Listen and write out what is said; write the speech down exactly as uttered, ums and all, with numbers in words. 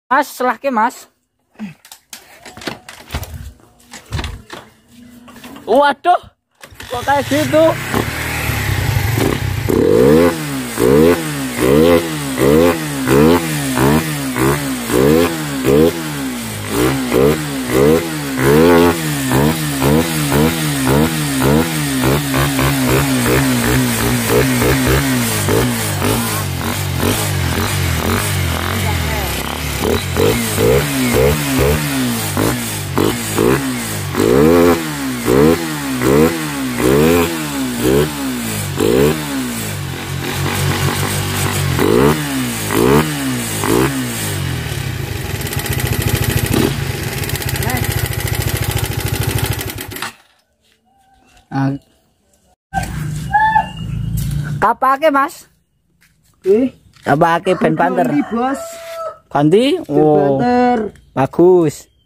Mas, selah ke mas. Waduh, kok kayak gitu? Nah. Kapake mas? Eh, Kapake ban banter. Bos. Ganti? Oh, bagus.